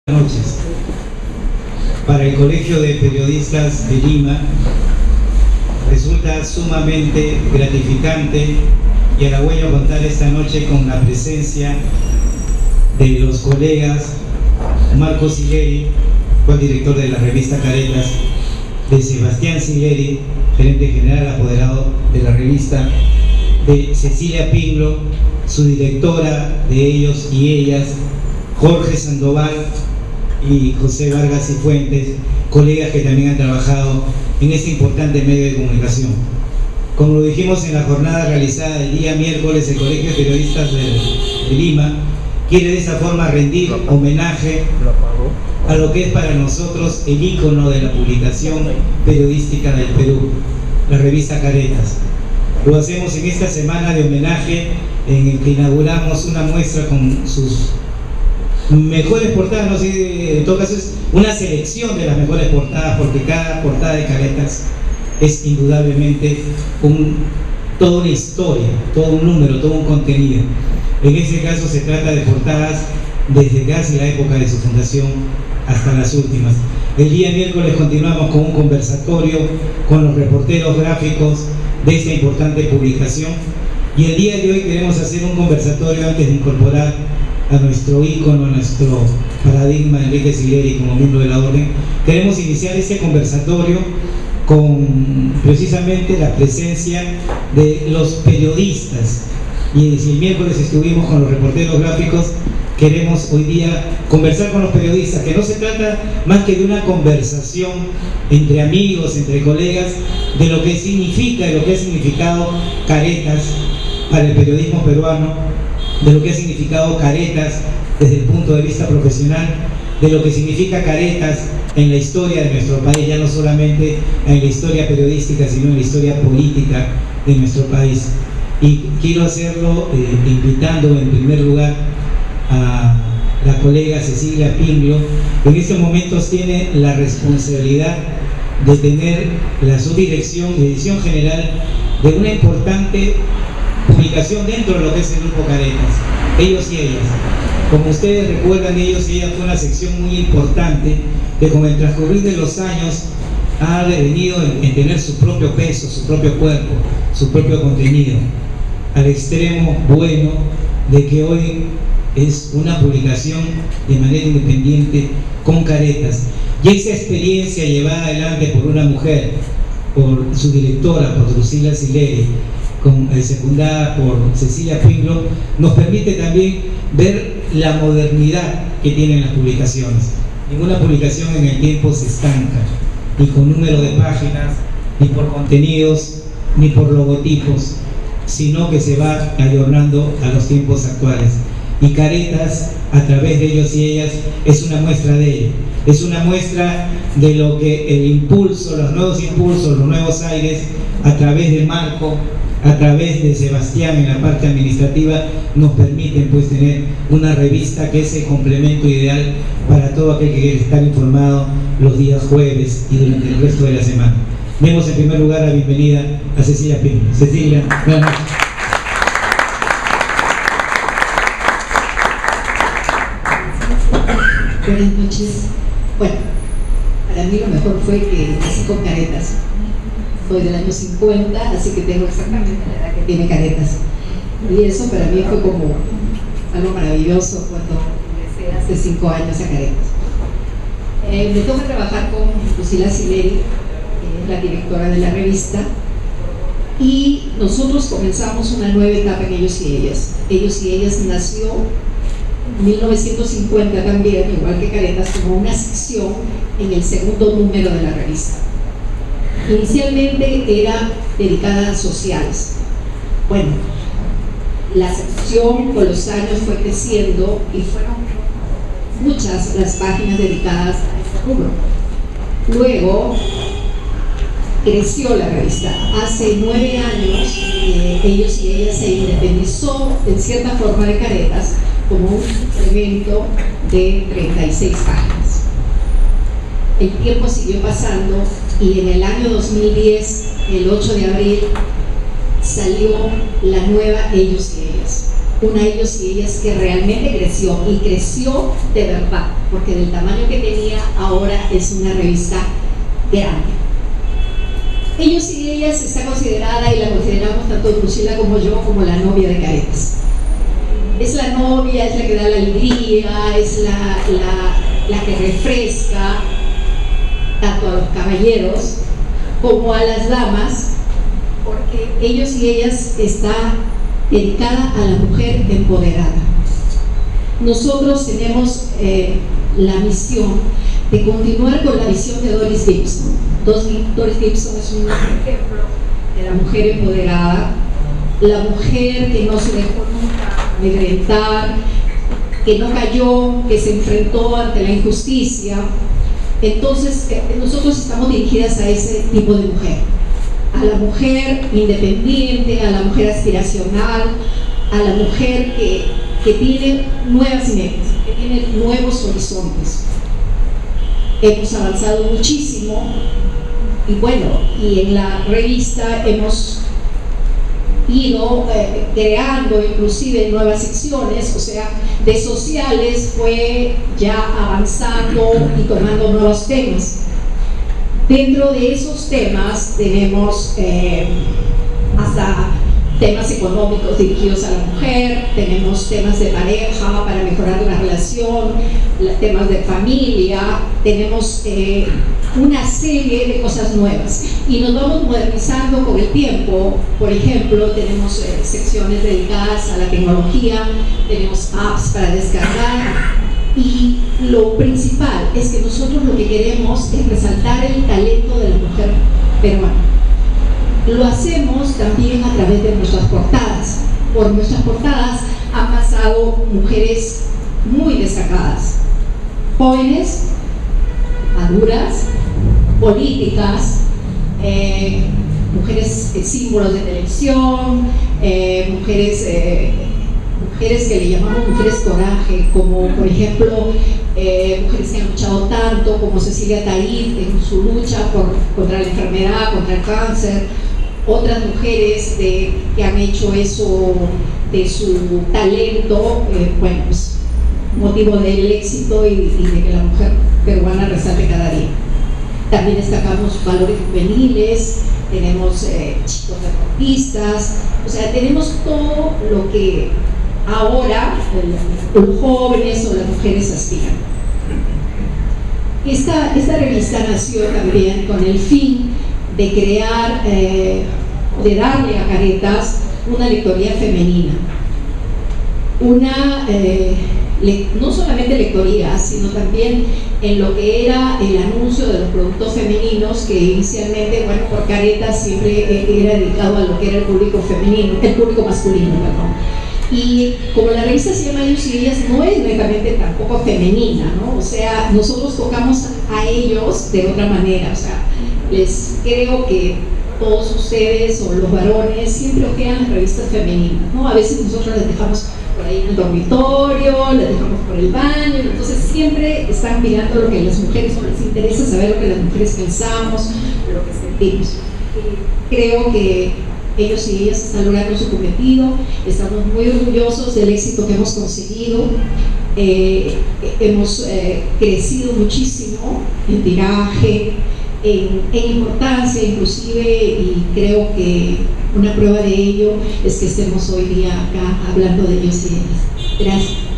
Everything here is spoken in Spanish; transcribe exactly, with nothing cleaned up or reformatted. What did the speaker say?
noches. Para el Colegio de Periodistas de Lima resulta sumamente gratificante y halagüeño contar esta noche con la presencia de los colegas Marco Sileri, actual director de la revista Caretas, de Sebastián Sileri, gerente general apoderado de la revista, de Cecilia Pinglo, su directora de ellos y ellas, Jorge Sandoval y José Vargas y Fuentes, colegas que también han trabajado en este importante medio de comunicación. Como lo dijimos en la jornada realizada el día miércoles, el Colegio de Periodistas de, de Lima quiere de esta forma rendir homenaje a lo que es para nosotros el ícono de la publicación periodística del Perú, la revista Caretas. Lo hacemos en esta semana de homenaje en el que inauguramos una muestra con sus mejores portadas, no sé, en todo caso es una selección de las mejores portadas, porque cada portada de Caretas es indudablemente un, toda una historia, todo un número, todo un contenido. En este caso se trata de portadas desde casi la época de su fundación hasta las últimas. El día miércoles continuamos con un conversatorio con los reporteros gráficos de esta importante publicación, y el día de hoy queremos hacer un conversatorio antes de incorporar a nuestro ícono, a nuestro paradigma Enrique Sileri como miembro de la orden. Queremos iniciar este conversatorio con precisamente la presencia de los periodistas, y si el miércoles estuvimos con los reporteros gráficos, queremos hoy día conversar con los periodistas, que no se trata más que de una conversación entre amigos, entre colegas, de lo que significa y lo que ha significado Caretas para el periodismo peruano, de lo que ha significado Caretas desde el punto de vista profesional, de lo que significa Caretas en la historia de nuestro país, ya no solamente en la historia periodística, sino en la historia política de nuestro país. Y quiero hacerlo eh, invitando en primer lugar a la colega Cecilia Pinglo, que en estos momentos tiene la responsabilidad de tener la subdirección y edición general de una importante publicación dentro de lo que es el grupo Caretas, ellos y ellas. Como ustedes recuerdan, ellos y ellas fue una sección muy importante que con el transcurrir de los años ha devenido en, en tener su propio peso, su propio cuerpo, su propio contenido, al extremo bueno de que hoy es una publicación de manera independiente con Caretas. Y esa experiencia llevada adelante por una mujer, por su directora, por Drusila Sileri, con, eh, secundada por Cecilia Pinglo, nos permite también ver la modernidad que tienen las publicaciones. Ninguna publicación en el tiempo se estanca, ni con número de páginas, ni por contenidos, ni por logotipos, sino que se va ayornando a los tiempos actuales. Y Caretas, a través de ellos y ellas, es una muestra de ello. Es una muestra de lo que el impulso, los nuevos impulsos, los nuevos aires, a través de Marco, a través de Sebastián en la parte administrativa, nos permiten pues tener una revista que es el complemento ideal para todo aquel que quiere estar informado los días jueves y durante el resto de la semana. Demos en primer lugar la bienvenida a Cecilia Pinglo. Cecilia, buenas noches. Buenas noches. Bueno, para mí lo mejor fue que nací con Caretas. Soy del año cincuenta, así que tengo exactamente la edad que tiene Caretas. Y eso para mí fue como algo maravilloso cuando empecé hace cinco años a Caretas. Eh, me toca trabajar con Drusila Sileri, que es la directora de la revista, y nosotros comenzamos una nueva etapa en Ellos y Ellas. Ellos y Ellas nació en mil novecientos cincuenta también, igual que Caretas, como una sección en el segundo número de la revista. Inicialmente era dedicada a sociales. Bueno, la sección con los años fue creciendo y fueron muchas las páginas dedicadas a este rubro. Luego creció la revista. Hace nueve años eh, Ellos y Ellas se independizó en cierta forma de Caretas como un suplemento de treinta y seis páginas. El tiempo siguió pasando y en el año dos mil diez, el ocho de abril, salió la nueva Ellos y Ellas. una ellos y ellas que realmente creció, y creció de verdad, porque del tamaño que tenía ahora es una revista grande. Ellos y ellas está considerada, y la consideramos tanto Drusila como yo, como la novia de Caretas. Es la novia, es la que da la alegría, es la, la, la que refresca tanto a los caballeros como a las damas, porque ellos y ellas está dedicada a la mujer empoderada. Nosotros tenemos eh, la misión de continuar con la visión de Doris Gibson. Doris Gibson es un ejemplo de la mujer empoderada, la mujer que no se dejó nunca amedrentar, que no cayó, que se enfrentó ante la injusticia. Entonces eh, nosotros estamos dirigidas a ese tipo de mujer, a la mujer independiente, a la mujer aspiracional, a la mujer que, que tiene nuevas metas, que tiene nuevos horizontes. Hemos avanzado muchísimo, y bueno, y en la revista hemos ido eh, creando inclusive nuevas secciones, o sea, de sociales fue ya avanzando y tomando nuevos temas. Dentro de esos temas tenemos eh, hasta temas económicos dirigidos a la mujer, tenemos temas de pareja para mejorar la relación, temas de familia, tenemos eh, una serie de cosas nuevas y nos vamos modernizando con el tiempo. Por ejemplo, tenemos eh, secciones dedicadas a la tecnología, tenemos apps para descargar, y lo principal es que nosotros lo que queremos es resaltar el talento de la mujer peruana. Lo hacemos también a través de nuestras portadas. Por nuestras portadas han pasado mujeres muy destacadas, jóvenes, maduras, políticas, eh, mujeres eh, símbolos de televisión, eh, mujeres, eh, mujeres que le llamamos mujeres coraje, como por ejemplo eh, mujeres que han luchado tanto como Cecilia Taid en su lucha por, contra la enfermedad, contra el cáncer. Otras mujeres de, que han hecho eso de su talento, eh, bueno, pues motivo del éxito y, y de que la mujer peruana resalte cada día. También destacamos valores juveniles, tenemos eh, chicos deportistas, o sea, tenemos todo lo que ahora el, los jóvenes o las mujeres aspiran. Esta, esta revista nació también con el fin de crear, eh, de darle a Caretas una lectoría femenina, una, eh, le, no solamente lectoría, sino también en lo que era el anuncio de los productos femeninos, que inicialmente, bueno, por Caretas siempre era dedicado a lo que era el público femenino, el público masculino, perdón. Y como la revista se llama Ellos y Ellas, no es netamente tampoco femenina, ¿no? O sea, nosotros tocamos a ellos de otra manera, o sea, les creo que todos ustedes o los varones siempre ojean las revistas femeninas, ¿no? A veces nosotros les dejamos por ahí en el dormitorio, les dejamos por el baño, entonces siempre están mirando lo que a las mujeres no les interesa, saber lo que las mujeres pensamos, lo que sentimos. Creo que ellos y ellas están logrando su cometido, estamos muy orgullosos del éxito que hemos conseguido. Eh, hemos eh, crecido muchísimo en tiraje, en, en importancia inclusive, y creo que una prueba de ello es que estemos hoy día acá hablando de ellos y ellas. Gracias.